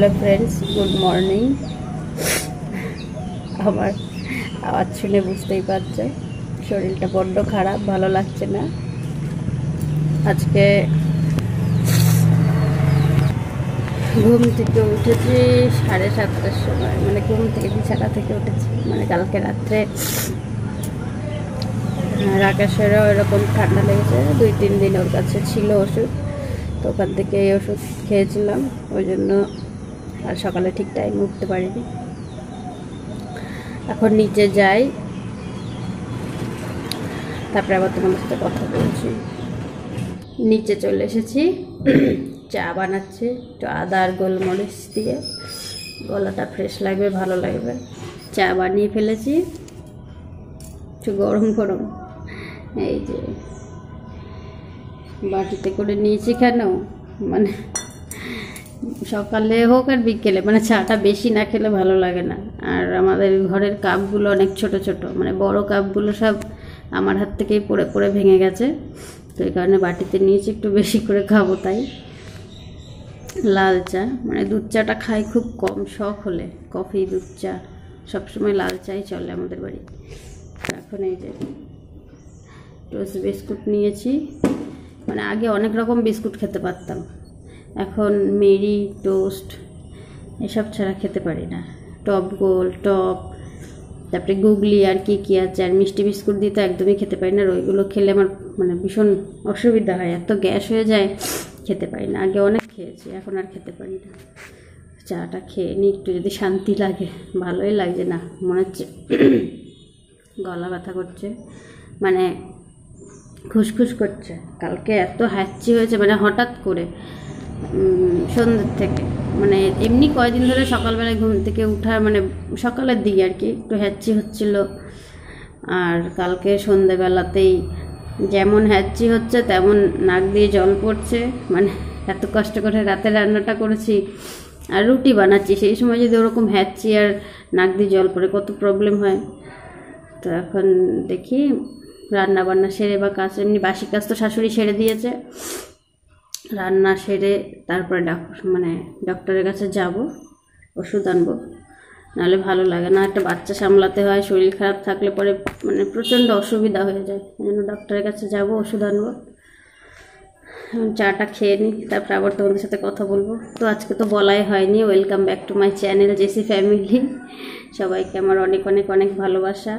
Hello friends, good morning. আমার আওয়াজ শুনে বুঝতেই পারছো শরীরটা বড্ড খারাপ, ভালো লাগছে না। আজকে ঘুম থেকে উঠেছি 7:30টার সময়, মানে ঘুম থেকে বিছানা থেকে উঠেছি। মানে কালকে রাত্রে রাকেশেরও এরকম ঠান্ডা লেগেছে, 2-3 দিন ওর কাছে ছিল ওষুধ, তো ওখান থেকে এই ওষুধ খেয়েছিলাম, ওই জন্য আর সকালে ঠিক টাইম উঠতে পারিনি। এখন নিচে যাই, তারপরে আবার তোমাদের সাথে কথা বলছি। নিচে চলে এসেছি, চা বানাচ্ছি একটু আদা আর গোলমরিচ দিয়ে, গলাটা ফ্রেশ লাগবে, ভালো লাগবে। চা বানিয়ে ফেলেছি, একটু গরম গরম। এই যে বাটিতে করে নিয়েছি, কেন মানে সকালে হোক আর বিকেলে, মানে চাটা বেশি না খেলে ভালো লাগে না। আর আমাদের ঘরের কাপগুলো অনেক ছোট ছোট, মানে বড় কাপগুলো সব আমার হাত থেকেই পড়ে পড়ে ভেঙে গেছে, তো এই কারণে বাটিতে নিয়েছি, একটু বেশি করে খাবো তাই। লাল চা, মানে দুধ চাটা খাই খুব কম, শখ হলে কফি দুধ চা, সবসময় লাল চাই চলে আমাদের বাড়ি। এখন এই যে টোস্ট বিস্কুট নিয়েছি, মানে আগে অনেক রকম বিস্কুট খেতে পারতাম, এখন মেরি টোস্ট এসব ছাড়া খেতে পারি না। টপ গোল, টপ, তারপরে গুগলি আর কি আছে, আর মিষ্টি বিস্কুট দিয়ে তো একদমই খেতে পারি না। ওইগুলো খেলে আমার মানে ভীষণ অসুবিধা হয়, এত গ্যাস হয়ে যায়, খেতে পারি না। আগে অনেক খেয়েছি, এখন আর খেতে পারি না। চাটা খেয়ে নিই, একটু যদি শান্তি লাগে। ভালোই লাগছে না, মনে হচ্ছে গলা ব্যথা করছে, মানে খুসখুস করছে। কালকে এত হ্যাঁচি হয়েছে, মানে হঠাৎ করে সন্ধ্যের থেকে, মানে এমনি কয়দিন ধরে সকালবেলায় ঘুম থেকে উঠা, মানে সকালের দিকে আর কি একটু হ্যাঁচি হচ্ছিল। আর কালকে সন্ধ্যেবেলাতেই যেমন হ্যাঁচি হচ্ছে তেমন নাক দিয়ে জল পড়ছে, মানে এত কষ্ট করে রাতে রান্নাটা করেছি আর রুটি বানাচ্ছি, সেই সময় যদি ওরকম হ্যাঁচি আর নাক দিয়ে জল পড়ে কত প্রবলেম হয়। তো এখন দেখি রান্না বান্না সেরে বা কাজ, এমনি বাসি কাজ তো শাশুড়ি সেরে দিয়েছে, রান্না সেরে তারপরে মানে ডক্টরের কাছে যাব, ওষুধ আনবো, নাহলে ভালো লাগে না। একটা বাচ্চা সামলাতে হয়, শরীর খারাপ থাকলে পরে মানে প্রচণ্ড অসুবিধা হয়ে যায়, এই জন্য ডক্টরের কাছে যাব, ওষুধ আনবো। চাটা খেয়ে নিই, তারপরে আবার তোমাদের সাথে কথা বলবো। তো আজকে তো বলাই হয়নি, welcome back to my channel JC family. সবাইকে আমার অনেক অনেক অনেক ভালোবাসা।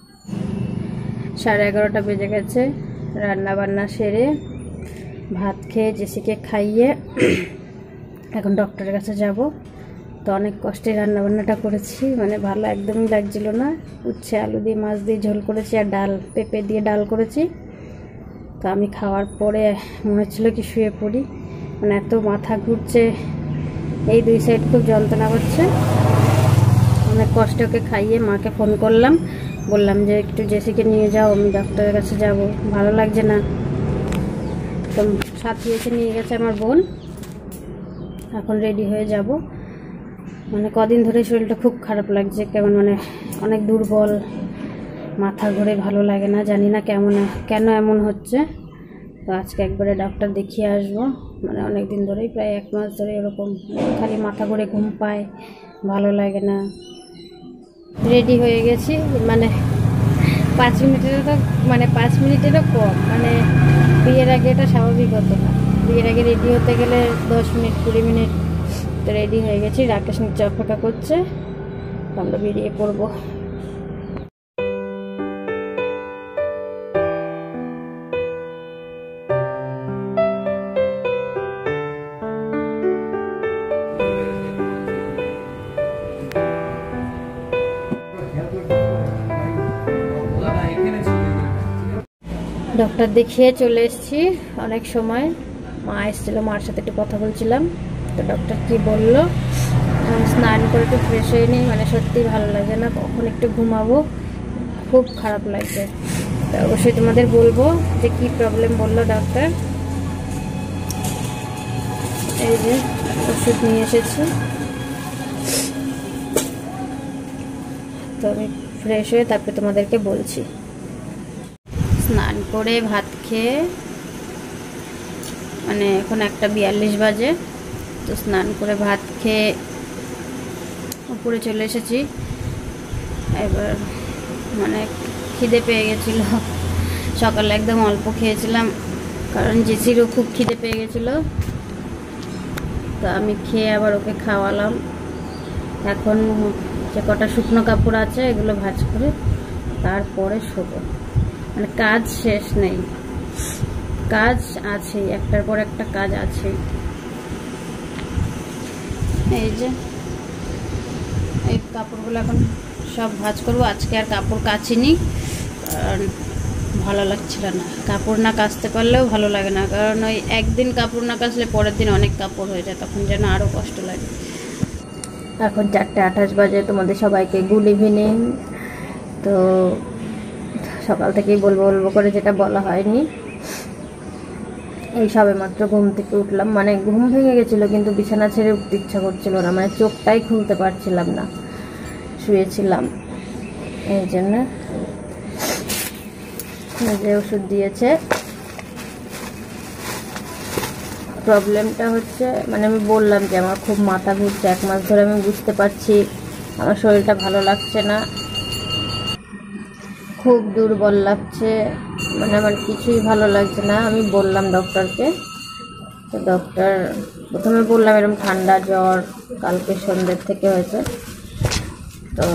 11:30 বেজে গেছে, রান্না বান্না সেরে ভাত খেয়ে জেসিকে খাইয়ে এখন ডক্টরের কাছে যাব। তো অনেক কষ্টে রান্নাবান্নাটা করেছি, মানে ভালো একদমই লাগছিল না। উচ্ছে আলু দিয়ে মাছ দিয়ে ঝোল করেছি, আর ডাল পেঁপে দিয়ে ডাল করেছি। তো আমি খাওয়ার পরে মনে হচ্ছিলো কি শুয়ে পড়ি, মানে এত মাথা ঘুরছে, এই 2 সাইড খুব যন্ত্রণা করছে। অনেক কষ্টে ওকে খাইয়ে মাকে ফোন করলাম, বললাম যে একটু জেসিকে নিয়ে যাও, আমি ডক্টরের কাছে যাব, ভালো লাগছে না। তো সাথী এসে নিয়ে গেছে আমার বোন, এখন রেডি হয়ে যাব। মানে কদিন ধরে শরীরটা খুব খারাপ লাগছে, কেমন মানে অনেক দুর্বল, মাথা ঘুরে, ভালো লাগে না, জানি না কেন এমন হচ্ছে। তো আজকে একবারে ডাক্তার দেখিয়ে আসবো, মানে অনেক দিন ধরেই, প্রায় 1 মাস ধরে এরকম খালি মাথা ঘুরে, ঘুম পায়, ভালো লাগে না। রেডি হয়ে গেছি, মানে 5 মিনিটেরও কম, মানে বিয়ের আগে এটা স্বাভাবিক হতো না। বিয়ের আগে রেডি হতে গেলে 10 মিনিট 20 মিনিট। তো রেডি হয়ে গেছি, রাকেশ নিচে অপেক্ষা করছে, আমরা বেরিয়ে পড়বো। ডক্টর দেখিয়ে চলে এসেছি অনেক সময়, মা এসেছিলো, মার সাথে একটু কথা বলছিলাম। তো ডক্টর কি বললো, স্নান করে একটু ফ্রেশ হয়ে নিই, মানে সত্যিই ভালো লাগে না, কখন একটু ঘুমাবো, খুব খারাপ লাগছে। তো অবশ্যই তোমাদের বলবো যে কি প্রবলেম বললো ডক্টর। এই যে ওষুধ নিয়ে এসেছি, তো আমি ফ্রেশ হয়ে তারপরে তোমাদেরকে বলছি। স্নান করে ভাত খেয়ে, মানে এখন 1:42 বাজে, তো স্নান করে ভাত খেয়ে উপরে চলে এসেছি। এবার মানে খিদে পেয়ে গেছিল, সকালে একদম অল্প খেয়েছিলাম কারণ জেসিরও খুব খিদে পেয়ে গেছিলো। তো আমি খেয়ে আবার ওকে খাওয়ালাম। এখন যে কটা শুকনো কাপড় আছে এগুলো ভাঁজ করে তারপরে শোবো। মানে কাজ শেষ নেই, কাজ আছেই, একটার পর একটা কাজ আছেই। এই যে এই কাপড়গুলো এখন সব ভাঁজ করবো। আজকে আর কাপড় কাচিনি কারণ ভালো লাগছিল না। কাপড় না কাচতে পারলেও ভালো লাগে না, কারণ ওই একদিন কাপড় না কাচলে পরের দিন অনেক কাপড় হয়ে যায়, তখন যেন আরও কষ্ট লাগে। এখন 4:28 বাজে। তোমাদের সবাইকে গুড ইভিনিং। তো সকাল থেকেই বলবো করে যেটা বলা হয়নি, এই সবে মাত্র ঘুম থেকে উঠলাম। মানে ঘুম ভেঙে গেছিলো কিন্তু বিছানা ছেড়ে উঠতে ইচ্ছা করছিল না, মানে চোখটাই খুলতে পারছিলাম না, শুয়েছিলাম। এই জন্য যে ওষুধ দিয়েছে। প্রবলেমটা হচ্ছে, মানে আমি বললাম যে আমার খুব মাথা ঘুরছে, 1 মাস ধরে আমি বুঝতে পারছি আমার শরীরটা ভালো লাগছে না, খুব দুর্বল লাগছে, মানে আমার কিছুই ভালো লাগছে না। আমি বললাম ডক্টরকে, তো ডক্টর প্রথমে বললাম এরকম ঠান্ডা জ্বর কালকে সন্ধ্যের থেকে হয়েছে। তো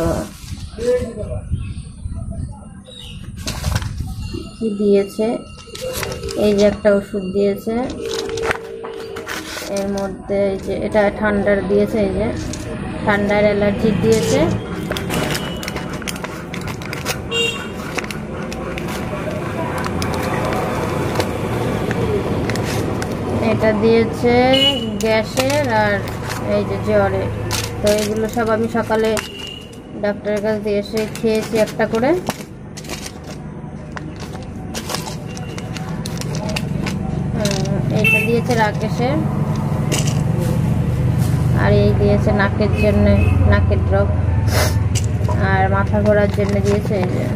কি দিয়েছে, এই যে একটা ওষুধ দিয়েছে, এর মধ্যে এই যে এটা ঠান্ডার দিয়েছে, এই যে ঠান্ডার অ্যালার্জি দিয়েছে। এটা দিয়েছে গ্যাসের আর এই যে জ্বরের। তো এগুলো সব আমি সকালে ডাক্তারের কাছে দিয়ে এসে খেয়েছি একটা করে। এইটা দিয়েছে রাকেশের, আর এই দিয়েছে নাকের জন্য, নাকের ড্রপ, আর মাথা ঘোরার জন্য দিয়েছে এই যে।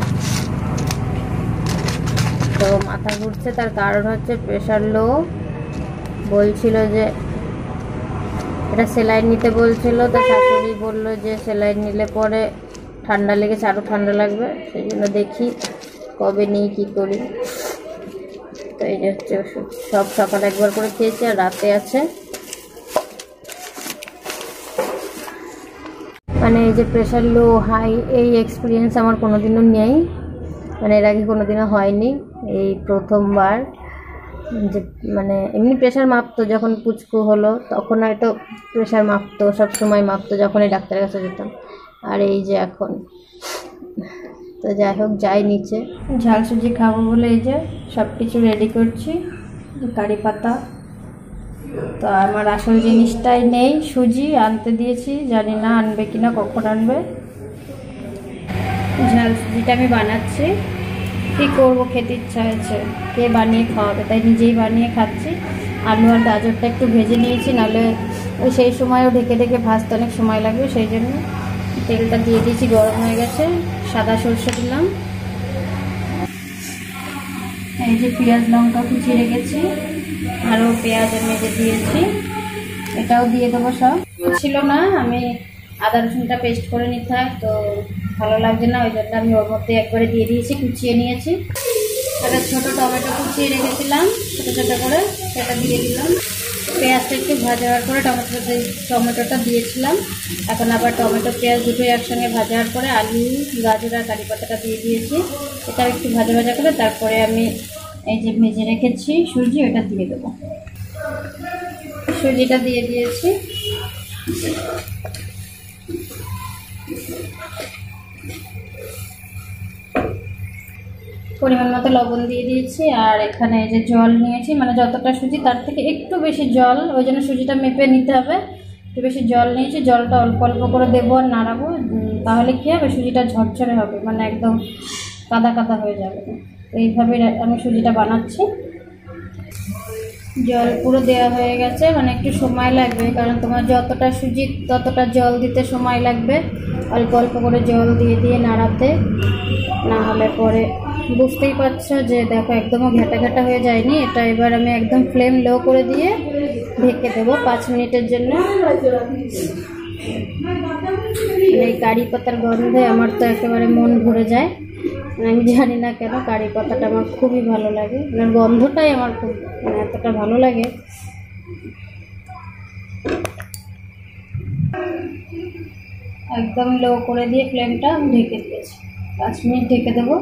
তো মাথা ঘুরছে তার কারণ হচ্ছে প্রেশার লো, বলছিল যে এটা সেলাইন নিতে বলছিল। তো শাশুড়ি বললো যে সেলাইন নিলে পরে ঠান্ডা লেগেছে, আরও ঠান্ডা লাগবে, সেই জন্য দেখি কবে নিই কী করি। তো এই যে হচ্ছে ওষুধ, সব সকালে একবার করে খেয়েছি আর রাতে আছে। মানে এই যে প্রেশার লো হাই, এই এক্সপিরিয়েন্স আমার কোনোদিনও নেই, মানে এর আগে কোনোদিনও হয়নি, এই প্রথমবার। যে মানে এমনি প্রেশার মাপতো যখন পুচকু হলো তখন হয়তো প্রেশার মাপতো, সব সময় মাপতো যখনই ডাক্তারের কাছে যেতাম, আর এই যে এখন। তো যাই হোক, যাই নিচে ঝাল সুজি খাবো বলে এই যে সব কিছু রেডি করছি, কারি পাতা। তো আমার আসল জিনিসটাই নেই, সুজি আনতে দিয়েছি, জানি না আনবে কিনা, কখন আনবে। ঝাল সুজিটা আমি বানাচ্ছি, কী করবো, খেতে ইচ্ছা হয়েছে, কে বানিয়ে খাওয়াবে, তাই নিজেই বানিয়ে খাচ্ছি। আলু আর গাজরটা একটু ভেজে নিয়েছি, নাহলে ওই সেই সময়ও ঢেকে ঢেকে ভাজতে অনেক সময় লাগবে, সেই জন্য তেলটা দিয়ে দিয়েছি, গরম হয়ে গেছে। সাদা সরষে দিলাম, এই যে পেঁয়াজ লঙ্কা কুচিয়ে রেখেছি, আরও পেঁয়াজ মেজে দিয়েছি, এটাও দিয়ে দেবো। সব ছিল না, আমি আদা রসুনটা পেস্ট করে নিতে হয়, তো ভালো লাগছে না, ওই জন্য আমি ওর মধ্যে একবারে দিয়ে দিয়েছি, কুচিয়ে নিয়েছি। একটা ছোটো টমেটো কুচিয়ে রেখেছিলাম ছোটো ছোটো করে, সেটা দিয়ে দিলাম। পেঁয়াজটা একটু ভাজা হওয়ার পরে টমেটোটা দিয়েছিলাম। এখন আবার টমেটো পেঁয়াজ দুটোই একসঙ্গে ভাজা হওয়ার পরে আলু গাজর আর কারি পাতাটা দিয়ে দিয়েছি। এটা একটু ভাজা ভাজা করে তারপরে আমি এই যে ভেজে রেখেছি সুজি, ওটা দিয়ে দেবো। সুজিটা দিয়ে দিয়েছি, পরিমাণ মতো লবণ দিয়ে দিয়েছি, আর এখানে এই যে জল নিয়েছি, মানে যতটা সুজি তার থেকে একটু বেশি জল, ওই জন্য সুজিটা মেপে নিতে হবে। একটু বেশি জল নিয়েছি, জলটা অল্প অল্প করে দেবো আর নাড়াবো, তাহলে কী হবে, সুজিটা ঝরঝরে হবে, মানে একদম কাদা কাদা হয়ে যাবে। এইভাবে আমি সুজিটা বানাচ্ছি। জল পুরো দেওয়া হয়ে গেছে, মানে একটু সময় লাগবে, কারণ তোমার যতটা সুজি ততটা জল দিতে সময় লাগবে। অল্প অল্প করে জল দিয়ে দিয়ে নাড়াতে, না হলে পরে বুঝতেই পারছো যে দেখো একদমও ঘেটা ঘেটা হয়ে যায়নি। এটা এবার আমি একদম ফ্লেম লো করে দিয়ে ঢেকে দেবো 5 মিনিটের জন্য। এই কারি পাতার গন্ধে আমার তো একেবারে মন ভরে যায়। আমি জানি না কেন কারি পাতাটা আমার খুবই ভালো লাগে, মানে গন্ধটাই আমার খুব মানে এতটা ভালো লাগে। একদম লো করে দিয়ে ফ্লেমটা ঢেকে দিয়েছি, 5 মিনিট ঢেকে দেবো।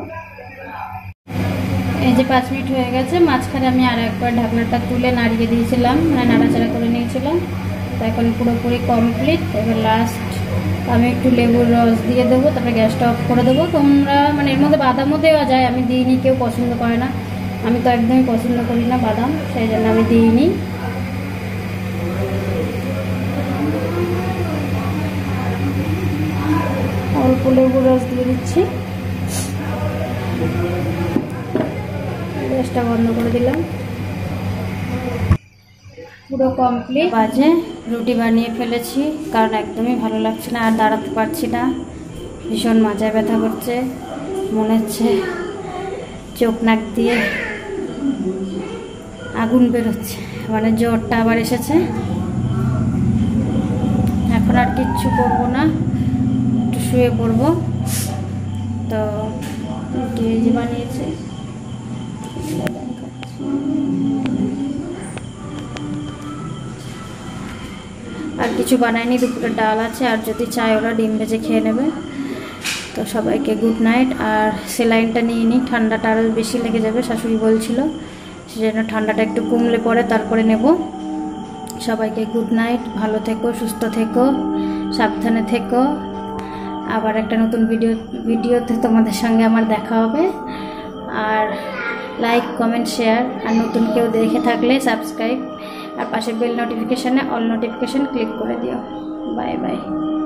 এই যে 5 মিনিট হয়ে গেছে, মাঝখানে আমি আর একবার ঢাকনাটা তুলে নাড়িয়ে দিয়েছিলাম, মানে নাড়াচাড়া করে নিয়েছিলাম। তো এখন পুরোপুরি কমপ্লিট। এবার লাস্ট আমি একটু লেবুর রস দিয়ে দেবো, তারপরে গ্যাসটা অফ করে দেবো। তোমরা মানে এর মধ্যে বাদামও দেওয়া যায়, আমি দিইনি, কেউ পছন্দ করে না, আমি তো একদমই পছন্দ করি না বাদাম, সেই জন্য আমি দিইনি। অল্প লেবুর রস দিয়ে দিচ্ছি, গ্যাসটা বন্ধ করে দিলাম। পুরো কমপ্লিট। বাজে রুটি বানিয়ে ফেলেছি, কারণ একদমই ভালো লাগছে না, আর দাঁড়াতে পারছি না, ভীষণ মাজায় ব্যথা করছে, মনে হচ্ছে চোখ নাক দিয়ে আগুন বেরোচ্ছে, মানে জ্বরটা আবার এসেছে। এখন আর কিচ্ছু করবো না, একটু শুয়ে পড়বো। তো রুটি এই যে বানিয়েছি, আর কিছু বানাইনি, দুপুরের ডাল আছে, আর যদি চায় ওরা ডিম ভেজে খেয়ে নেবে। তো সবাইকে গুড নাইট। আর সেলাইনটা নিয়ে নিই, ঠান্ডাটা আরও বেশি লেগে যাবে শাশুড়ি বলছিল, সেজন্য ঠান্ডাটা একটু কমলে পরে তারপরে নেব। সবাইকে গুড নাইট, ভালো থেকো, সুস্থ থেকো, সাবধানে থেকো। আবার একটা নতুন ভিডিওতে তোমাদের সঙ্গে আমার দেখা হবে। আর লাইক, কমেন্ট, শেয়ার, আর নতুন কেউ দেখে থাকলে সাবস্ক্রাইব, আর পাশে বেল নোটিফিকেশানে অল নোটিফিকেশান ক্লিক করে দিও। Bye by.